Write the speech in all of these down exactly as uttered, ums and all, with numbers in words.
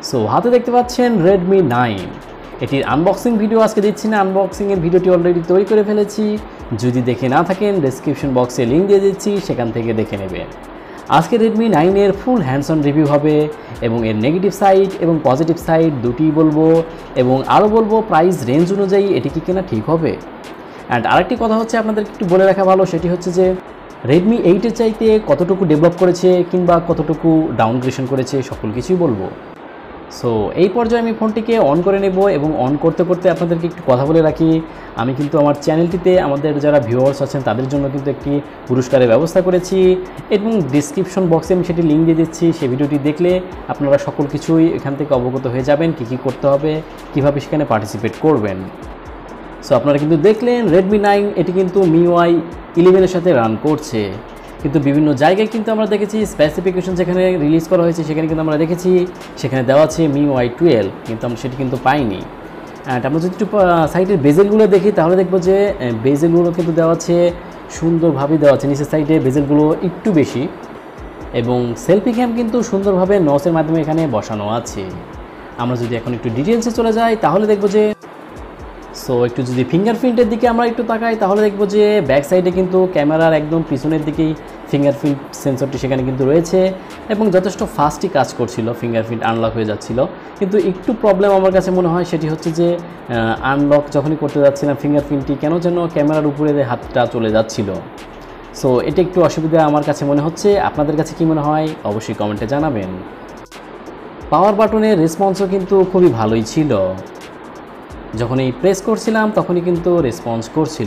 So হাতে দেখতে পাচ্ছেন রেডমি নাইন। এটির আনবক্সিং ভিডিও আজকে দিচ্ছি না, আনবক্সিংয়ের ভিডিওটি অলরেডি তৈরি করে ফেলেছি। যদি দেখে না থাকেন ডেসক্রিপশন বক্সে লিঙ্ক দিয়ে দিচ্ছি, সেখান থেকে দেখে নেবেন। আজকে রেডমি নাইনের ফুল হ্যান্ডস অন রিভিউ হবে এবং এর নেগেটিভ সাইড এবং পজিটিভ সাইড দুটিই বলবো, এবং আরও বলবো প্রাইস রেঞ্জ অনুযায়ী এটি কি কেনা ঠিক হবে। অ্যান্ড আরেকটি কথা হচ্ছে আপনাদেরকে একটু বলে রাখা ভালো, সেটি হচ্ছে যে রেডমি এইটের চাইতে কতটুকু ডেভেলপ করেছে কিংবা কতটুকু ডাউনগ্রেডেশন করেছে সকল কিছুই বলবো। সো এই পর্যায়ে আমি ফোনটিকে অন করে নেব এবং অন করতে করতে আপনাদেরকে একটু কথা বলে রাখি, আমি কিন্তু আমার চ্যানেলটিতে আমাদের যারা ভিউয়ার্স আছেন তাদের জন্য কিন্তু একটি পুরস্কারের ব্যবস্থা করেছি এবং ডিসক্রিপশন বক্সে আমি সেটি লিঙ্ক দিয়ে দিচ্ছি। সেই ভিডিওটি দেখলে আপনারা সকল কিছুই এখান থেকে অবগত হয়ে যাবেন, কী কী করতে হবে, কীভাবে সেখানে পার্টিসিপেট করবেন। সো আপনারা কিন্তু দেখলেন রেডমি নাইন এটি কিন্তু মিউআই ইলেভেনের সাথে রান করছে, কিন্তু বিভিন্ন জায়গায় কিন্তু আমরা দেখেছি স্পেসিফিকেশন যেখানে রিলিজ করা হয়েছে সেখানে কিন্তু আমরা দেখেছি সেখানে দেওয়া আছে মিউআই টুয়েলভ, কিন্তু আমরা সেটি কিন্তু পাইনি। অ্যান্ড আমরা যদি একটু সাইটের বেজেলগুলো দেখি তাহলে দেখবো যে বেজেলগুলো কিন্তু দেওয়া আছে সুন্দরভাবে দেওয়া আছে, নিচের সাইডে বেজেলগুলো একটু বেশি এবং সেলফি ক্যাম কিন্তু সুন্দরভাবে নসের মাধ্যমে এখানে বসানো আছে। আমরা যদি এখন একটু ডিটেলসে চলে যাই তাহলে দেখবো যে সো একটু যদি ফিঙ্গারপ্রিন্টের দিকে আমরা একটু তাকাই তাহলে দেখবো যে ব্যাক সাইডে কিন্তু ক্যামেরার একদম পিছনের দিকেই ফিঙ্গারপ্রিন্ট সেন্সরটি সেখানে কিন্তু রয়েছে এবং যথেষ্ট ফাস্টই কাজ করছিল, ফিঙ্গারপ্রিন্ট আনলক হয়ে যাচ্ছিল। কিন্তু একটু প্রবলেম আমার কাছে মনে হয় সেটি হচ্ছে যে আনলক যখনই করতে যাচ্ছিলাম ফিঙ্গারপ্রিন্টটি কেন যেন ক্যামেরার উপরে হাতটা চলে যাচ্ছিল। সো এটা একটু অসুবিধা আমার কাছে মনে হচ্ছে, আপনাদের কাছে কি মনে হয় অবশ্যই কমেন্টে জানাবেন। পাওয়ার বাটনের রেসপন্সও কিন্তু খুবই ভালোই ছিল, যখনই প্রেস করছিলাম তখনই কিন্তু রেসপন্স করছিল।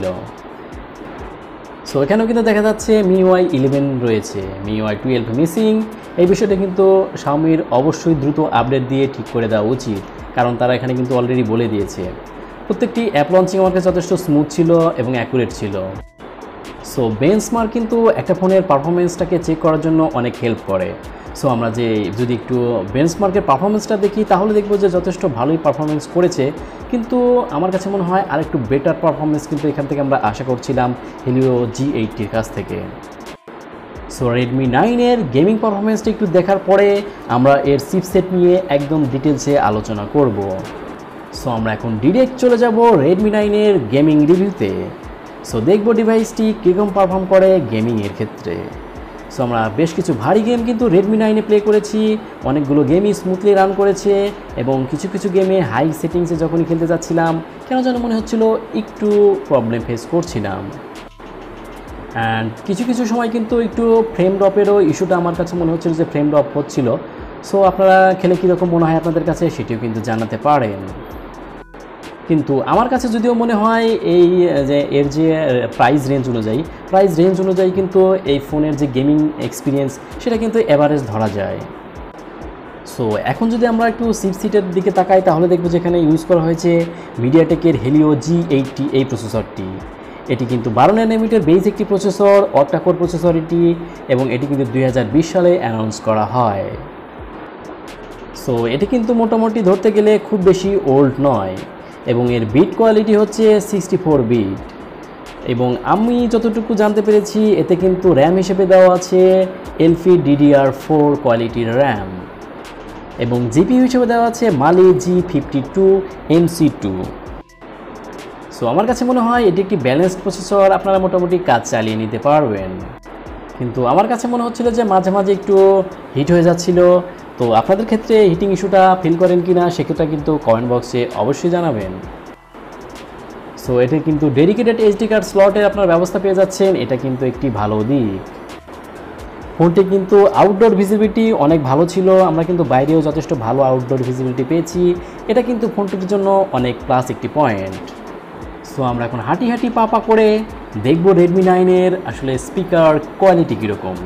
সো এখানেও কিন্তু দেখা যাচ্ছে মিউআই ইলেভেন রয়েছে, মিউআই টুয়েলভ মিসিং। এই বিষয়টা কিন্তু শাওমির অবশ্যই দ্রুত আপডেট দিয়ে ঠিক করে দেওয়া উচিত, কারণ তারা এখানে কিন্তু অলরেডি বলে দিয়েছে। প্রত্যেকটি অ্যাপ লঞ্চিং আমার কাছে যথেষ্ট স্মুথ ছিল এবং অ্যাকুরেট ছিল। সো বেঞ্চমার্ক কিন্তু একটা ফোনের পারফরমেন্সটাকে চেক করার জন্য অনেক হেল্প করে। সো আমরা যে যদি একটু বেঞ্চমার্কের পারফরমেন্সটা দেখি তাহলে দেখব যে যথেষ্ট ভালোই পারফরমেন্স করেছে, কিন্তু আমার কাছে মনে হয় আর একটু বেটার পারফরমেন্স কিন্তু এখান থেকে আমরা আশা করছিলাম হেলিও জি এইটটির কাছ থেকে। সো রেডমি নাইনের গেমিং পারফরমেন্সটা একটু দেখার পরে আমরা এর চিপসেট নিয়ে একদম ডিটেলসে আলোচনা করব। সো আমরা এখন ডিরেক্ট চলে যাব রেডমি নাইনের গেমিং রিভিউতে। সো দেখব ডিভাইসটি কীরকম পারফর্ম করে গেমিংয়ের ক্ষেত্রে। সো আমরা বেশ কিছু ভারী গেম কিন্তু রেডমি নাইনে প্লে করেছি, অনেকগুলো গেমই স্মুথলি রান করেছে এবং কিছু কিছু গেমে হাই সেটিংসে যখনই খেলতে যাচ্ছিলাম কেন যেন মনে হচ্ছিল একটু প্রবলেম ফেস করছিলাম। অ্যান্ড কিছু কিছু সময় কিন্তু একটু ফ্রেম ড্রপেরও ইস্যুটা আমার কাছে মনে হচ্ছিল যে ফ্রেম ড্রপ হচ্ছিল। সো আপনারা খেলে কীরকম মনে হয় আপনাদের কাছে সেটিও কিন্তু জানাতে পারেন। কিন্তু আমার কাছে যদিও মনে হয় এই যে এর যে প্রাইস রেঞ্জ অনুযায়ী প্রাইস রেঞ্জ অনুযায়ী কিন্তু এই ফোনের যে গেমিং এক্সপিরিয়েন্স সেটা কিন্তু এভারেজ ধরা যায়। সো এখন যদি আমরা একটু চিপসেটের দিকে তাকাই তাহলে দেখব যে এখানে ইউজ করা হয়েছে মিডিয়াটেকের হেলিও জি এইটটি এই প্রসেসরটি। এটি কিন্তু বারো ন্যানোমিটার বেস একটি প্রসেসর, অক্টা-কোর প্রসেসর এটি, এবং এটি কিন্তু দুই হাজার বিশ সালে অ্যানাউন্স করা হয়। সো এটি কিন্তু মোটামুটি ধরতে গেলে খুব বেশি ওল্ড নয় এবং এর বিট কোয়ালিটি হচ্ছে সিক্সটি ফোর বিট, এবং আমি যতটুকু জানতে পেরেছি এতে কিন্তু র্যাম হিসেবে দেওয়া আছে এলপি ডিডিআর ফোর কোয়ালিটির র্যাম এবং জিপিইউ হিসেবে দেওয়া আছে Mali G fifty two M C two. So আমার কাছে মনে হয় এটি একটি ব্যালেন্সড প্রসেসর, আপনারা মোটামুটি কাজ চালিয়ে নিতে পারবেন। কিন্তু আমার কাছে মনে হচ্ছিল যে মাঝে মাঝে একটু হিট হয়ে যাচ্ছিল। তো আপনাদের ক্ষেত্রে হিটিং ইস্যুটা ফিল করেন কি না সেক্ষেত্রে কিন্তু কমেন্ট বক্সে অবশ্যই জানাবেন। সো এতে কিন্তু ডেডিকেটেড এইচডি কার্ড স্লটের আপনার ব্যবস্থা পেয়ে যাচ্ছেন, এটা কিন্তু একটি ভালো দিক। ফোনটি কিন্তু আউটডোর ভিজিবিলিটি অনেক ভালো ছিল, আমরা কিন্তু বাইরেও যথেষ্ট ভালো আউটডোর ভিজিবিলিটি পেয়েছি, এটা কিন্তু ফোনটির জন্য অনেক প্লাস একটি পয়েন্ট। সো আমরা এখন হাঁটি হাঁটি পা পা করে দেখব রেডমি নাইনের আসলে স্পিকার কোয়ালিটি কীরকম।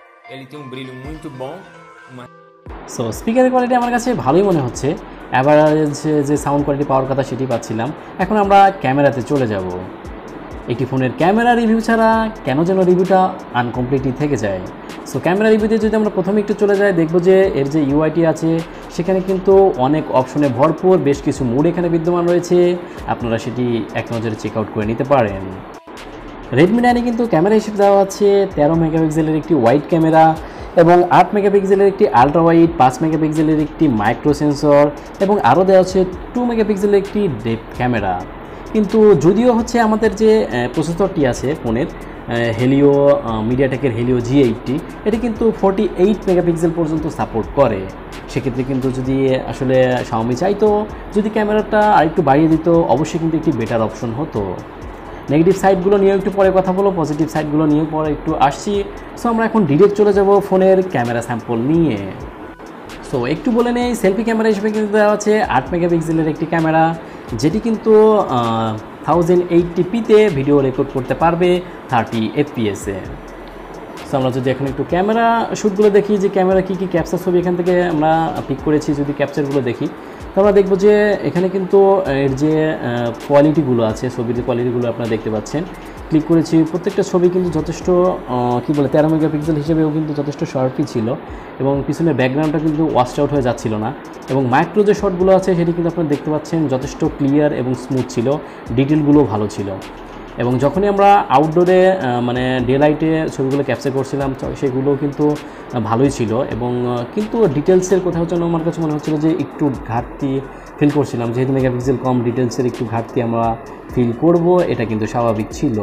সো স্পিকারের কোয়ালিটি আমার কাছে ভালোই মনে হচ্ছে, অ্যাভারেজ যে সাউন্ড কোয়ালিটি পাওয়ার কথা সেটি পাচ্ছিলাম। এখন আমরা ক্যামেরাতে চলে যাব। একটি ফোনের ক্যামেরা রিভিউ ছাড়া কেন যেন রিভিউটা আনকমপ্লিটই থেকে যায়। সো ক্যামেরা রিভিউতে যদি আমরা প্রথমে একটু চলে যাই দেখব যে এর যে ইউআইটি আছে সেখানে কিন্তু অনেক অপশনে ভরপুর, বেশ কিছু মুড এখানে বিদ্যমান রয়েছে, আপনারা সেটি এক নজরে চেক আউট করে নিতে পারেন। রেডমি নাইনে কিন্তু ক্যামেরা হিসেবে দেওয়া আছে তেরো মেগাপিক্সেলের একটি ওয়াইড ক্যামেরা এবং আট মেগাপিক্সেলের একটি আলট্রা ওয়াইড, পাঁচ মেগাপিক্সেলের একটি মাইক্রো সেন্সর এবং আরও দেওয়া হচ্ছে টু মেগাপিক্সেলের একটি ডেপথ ক্যামেরা। কিন্তু যদিও হচ্ছে আমাদের যে প্রসেসরটি আছে ফোনের হেলিও মিডিয়াটেকের হেলিও জি এইটটি, এটি কিন্তু ফোরটি এইট মেগাপিক্সেল পর্যন্ত সাপোর্ট করে। সেক্ষেত্রে কিন্তু যদি আসলে শাওমি চাইতো যদি ক্যামেরাটা আরেকটু বাড়িয়ে দিত, অবশ্যই কিন্তু একটি বেটার অপশন হতো। নেগেটিভ সাইডগুলো নিয়েও একটু পরে কথা বলো, পজিটিভ সাইডগুলো নিয়েও পরে একটু আসছি। সো আমরা এখন ডিরেক্ট চলে যাব ফোনের ক্যামেরা স্যাম্পল নিয়ে। সো একটু বলে নেই, সেলফি ক্যামেরা হিসেবে কিন্তু দেওয়া আছে আট মেগাপিক্সেলের একটি ক্যামেরা, যেটি কিন্তু থাউজেন্ড এইটটি পিতে ভিডিও রেকর্ড করতে পারবে থার্টি এফপিএসে। সো আমরা যদি এখন একটু ক্যামেরা শ্যুটগুলো দেখি যে ক্যামেরা কী কী ক্যাপচার ছবি এখান থেকে আমরা পিক করেছি, যদি ক্যাপচারগুলো দেখি তো আমরা দেখব যে এখানে কিন্তু এর যে কোয়ালিটিগুলো আছে, ছবির যে কোয়ালিটিগুলো আপনারা দেখতে পাচ্ছেন, ক্লিক করেছি প্রত্যেকটা ছবি কিন্তু যথেষ্ট কী বলে তেরো মেগাপিক্সেল হিসেবেও কিন্তু যথেষ্ট শার্পই ছিল এবং পিছনের ব্যাকগ্রাউন্ডটা কিন্তু ওয়াশড আউট হয়ে যাচ্ছিল না। এবং মাইক্রো যে শটগুলো আছে সেটি কিন্তু আপনারা দেখতে পাচ্ছেন যথেষ্ট ক্লিয়ার এবং স্মুথ ছিল, ডিটেলগুলো ভালো ছিল। এবং যখনই আমরা আউটডোরে মানে ডে লাইটে ছবিগুলো ক্যাপচার করছিলাম সেগুলো কিন্তু ভালোই ছিল। এবং কিন্তু ডিটেলসের কোথাও যেন আমার কাছে মনে হচ্ছিলো যে একটু ঘাটতি ফিল করছিলাম, যেহেতু মেগাপিক্সেল কম, ডিটেলসের একটু ঘাটতি আমরা ফিল করব, এটা কিন্তু স্বাভাবিক ছিল।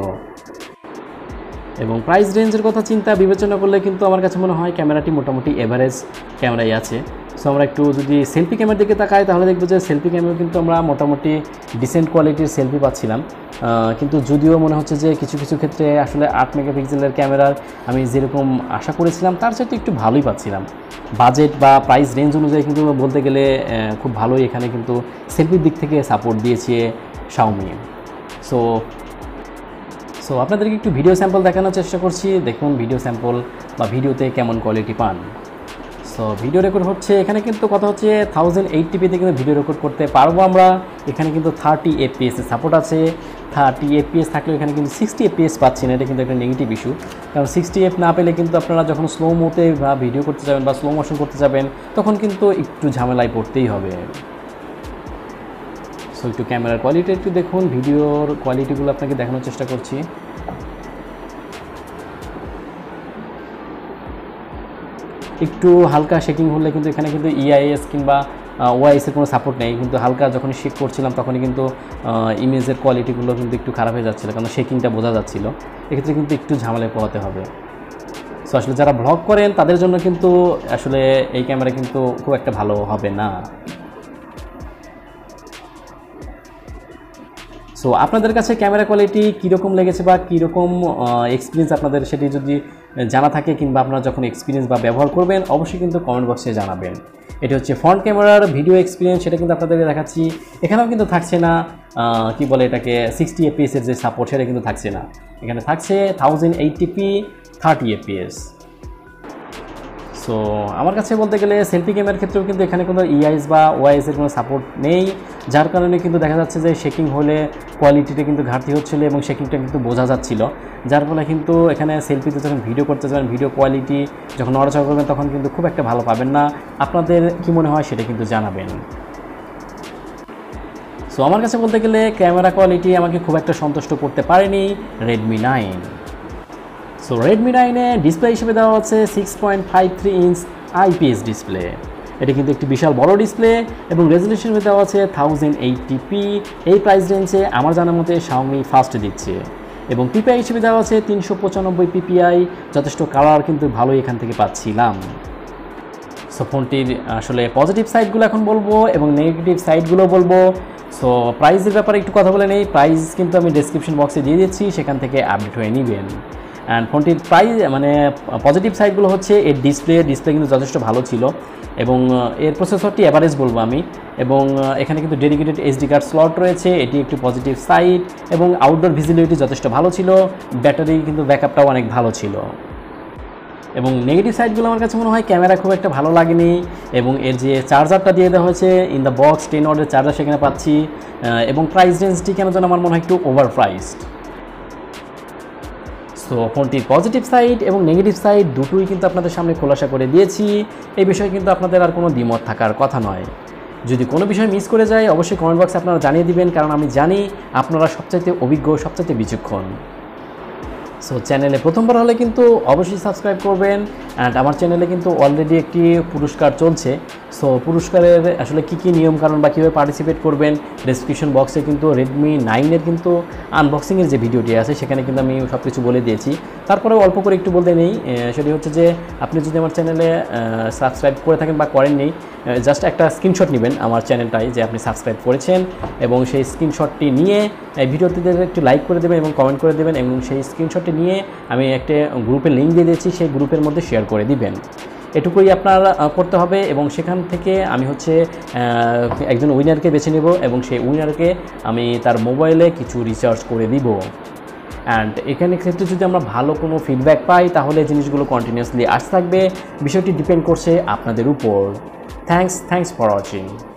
এবং প্রাইস রেঞ্জের কথা চিন্তা বিবেচনা করলে কিন্তু আমার কাছে মনে হয় ক্যামেরাটি মোটামুটি এভারেজ ক্যামেরাই আছে। সো আমরা একটু যদি সেলফি ক্যামেরার দিকে তাকাই তাহলে দেখবো যে সেলফি ক্যামেরা কিন্তু আমরা মোটামুটি ডিসেন্ট কোয়ালিটির সেলফি পাচ্ছিলাম। কিন্তু যদিও মনে হচ্ছে যে কিছু কিছু ক্ষেত্রে আসলে আট মেগাপিক্সেলের ক্যামেরার আমি যেরকম আশা করেছিলাম তার চাইতে একটু ভালোই পাচ্ছিলাম। বাজেট বা প্রাইস রেঞ্জ অনুযায়ী কিন্তু বলতে গেলে খুব ভালোই এখানে কিন্তু সেলফির দিক থেকে সাপোর্ট দিয়েছে শাওমি। সো সো আপনাদেরকে একটু ভিডিও স্যাম্পল দেখানোর চেষ্টা করছি, দেখুন ভিডিও স্যাম্পল বা ভিডিওতে কেমন কোয়ালিটি পান। সো ভিডিও রেকর্ড হচ্ছে, এখানে কিন্তু কথা হচ্ছে থাউজেন্ড এইটটিপিতে কিন্তু ভিডিও রেকর্ড করতে পারবো আমরা। এখানে কিন্তু থার্টি এফপিএস এর সাপোর্ট আছে, থার্টি এফপিএস থাকলেও এখানে কিন্তু সিক্সটি এফপিএস পাচ্ছি না, এটা কিন্তু একটা নেগেটিভ ইস্যু। কারণ সিক্সটি এফ না পেলে কিন্তু আপনারা যখন স্লো মোতে বা ভিডিও করতে যাবেন বা স্লো মোশন করতে যাবেন তখন কিন্তু একটু ঝামেলায় পড়তেই হবে। সো একটু ক্যামেরার কোয়ালিটি একটু দেখুন, ভিডিওর কোয়ালিটিগুলো আপনাকে দেখানোর চেষ্টা করছি। একটু হালকা শেকিং হলে কিন্তু এখানে কিন্তু ইআইএস কিংবা ওআইএসের কোনো সাপোর্ট নেই, কিন্তু হালকা যখন শেক করছিলাম তখনই কিন্তু ইমেজের কোয়ালিটিগুলো কিন্তু একটু খারাপ হয়ে যাচ্ছিলো, কারণ শেকিংটা বোঝা যাচ্ছিলো। এক্ষেত্রে কিন্তু একটু ঝামেলায় পোহাতে হবে। সো আসলে যারা ব্লগ করেন তাদের জন্য কিন্তু আসলে এই ক্যামেরা কিন্তু খুব একটা ভালো হবে না। সো আপনাদের কাছে ক্যামেরা কোয়ালিটি কীরকম লেগেছে বা কীরকম এক্সপিরিয়েন্স আপনাদের সেটি যদি জানা থাকে কিংবা আপনারা যখন এক্সপিরিয়েন্স বা ব্যবহার করবেন অবশ্যই কিন্তু কমেন্ট বক্সে জানাবেন। এটি হচ্ছে ফ্রন্ট ক্যামেরার ভিডিও এক্সপিরিয়েন্স, সেটা কিন্তু আপনাদেরকে দেখাচ্ছি। এখানেও কিন্তু থাকছে না কি বলে এটাকে সিক্সটি এফপিএসের যে সাপোর্ট, সেটা কিন্তু থাকছে না। এখানে থাকছে thousand eighty p thirty FPS. So আমার কাছে বলতে গেলে সেলফি ক্যামেরার ক্ষেত্রেও কিন্তু এখানে কোনো ইআইএস বা ওআইএসের কোনো সাপোর্ট নেই, যার কারণে কিন্তু দেখা যাচ্ছে যে শেকিং হলে কোয়ালিটিটা কিন্তু ঘাটতি হচ্ছিলো এবং শেকিংটা কিন্তু বোঝা যাচ্ছিল, যার ফলে কিন্তু এখানে সেলফিতে যখন ভিডিও করতে যাবেন ভিডিও কোয়ালিটি যখন নড়াচড়া করবেন তখন কিন্তু খুব একটা ভালো পাবেন না। আপনাদের কি মনে হয় সেটা কিন্তু জানাবেন। সো আমার কাছে বলতে গেলে ক্যামেরা কোয়ালিটি আমাকে খুব একটা সন্তুষ্ট করতে পারেনি রেডমি নাইন। সো রেডমি নাইনে ডিসপ্লে হিসেবে দেওয়া হচ্ছে six point five three inch IPS display. এটি কিন্তু একটি বিশাল বড় ডিসপ্লে এবং রেজলিউশন দেওয়া আছে থাউজেন্ড এইটটিপি। এই প্রাইস রেঞ্জে আমার জানার মতে শাওমি ফার্স্ট দিচ্ছে এবং পিপিআই হিসেবে দেওয়া আছে তিনশো পঁচানব্বই পিপিআই, যথেষ্ট কালার কিন্তু ভালোই এখান থেকে পাচ্ছিলাম। সো ফোনটির আসলে পজিটিভ সাইডগুলো এখন বলবো এবং নেগেটিভ সাইডগুলো বলবো। সো প্রাইসের ব্যাপারে একটু কথা বলে নেই, প্রাইস কিন্তু আমি ডেসক্রিপশন বক্সে দিয়ে দিচ্ছি, সেখান থেকে আপডেট হয়ে নেবেন। অ্যান্ড ফোনটির প্রাইস মানে পজিটিভ সাইডগুলো হচ্ছে এর ডিসপ্লে ডিসপ্লে কিন্তু যথেষ্ট ভালো ছিল এবং এর প্রসেসরটি অ্যাভারেজ বলবো আমি। এবং এখানে কিন্তু ডেডিকেটেড এসডি কার্ড স্লট রয়েছে, এটি একটি পজিটিভ সাইড। এবং আউটডোর ভিজিবিলিটি যথেষ্ট ভালো ছিল, ব্যাটারি কিন্তু ব্যাকআপটাও অনেক ভালো ছিল। এবং নেগেটিভ সাইডগুলো আমার কাছে মনে হয় ক্যামেরা খুব একটা ভালো লাগেনি এবং এর যে চার্জারটা দিয়ে দেওয়া হয়েছে ইন দ্য বক্স টেন ওয়াটের চার্জার সেখানে পাচ্ছি এবং প্রাইস রেঞ্জটি কেন যেন আমার মনে হয় একটু ওভার প্রাইসড। সো ফোনটির পজিটিভ সাইড এবং নেগেটিভ সাইড দুটোই কিন্তু আপনাদের সামনে খোলাসা করে দিয়েছি, এই বিষয়ে কিন্তু আপনাদের আর কোনো দ্বিমত থাকার কথা নয়। যদি কোনো বিষয় মিস করে যায় অবশ্যই কমেন্ট বক্সে আপনারা জানিয়ে দিবেন, কারণ আমি জানি আপনারা সবচাইতে অভিজ্ঞ, সবচাইতে বিচক্ষণ। সো চ্যানেলে প্রথমবার হলে কিন্তু অবশ্যই সাবস্ক্রাইব করবেন। অ্যান্ড আমার চ্যানেলে কিন্তু অলরেডি একটি পুরস্কার চলছে। সো পুরস্কারের আসলে কী কী নিয়মকানুন বা কীভাবে পার্টিসিপেট করবেন ডেসক্রিপশন বক্সে কিন্তু রেডমি নাইনের কিন্তু আনবক্সিংয়ের যে ভিডিওটি আছে সেখানে কিন্তু আমি সব কিছু বলে দিয়েছি। তারপরে অল্প করে একটু বলতে নেই, সেটি হচ্ছে যে আপনি যদি আমার চ্যানেলে সাবস্ক্রাইব করে থাকেন বা করেননি, জাস্ট একটা স্ক্রিনশট নেবেন আমার চ্যানেলটাই যে আপনি সাবস্ক্রাইব করেছেন, এবং সেই স্ক্রিনশটটি নিয়ে এই ভিডিওটিতে একটু লাইক করে দেবেন এবং কমেন্ট করে দেবেন, এবং সেই স্ক্রিনশটটি নিয়ে আমি একটা গ্রুপের লিঙ্ক দিয়ে দিয়েছি, সেই গ্রুপের মধ্যে শেয়ার করে দিবেন। এটুকুই আপনার করতে হবে, এবং সেখান থেকে আমি হচ্ছে একজন উইনারকে বেছে নেব, এবং সেই উইনারকে আমি তার মোবাইলে কিছু রিচার্জ করে দিব। অ্যান্ড এখানে ক্ষেত্রে যদি আমরা ভালো কোনো ফিডব্যাক পাই তাহলে জিনিসগুলো কন্টিনিউয়াসলি আসতে থাকবে। বিষয়টি ডিপেন্ড করছে আপনাদের উপর। Thanks thanks for watching.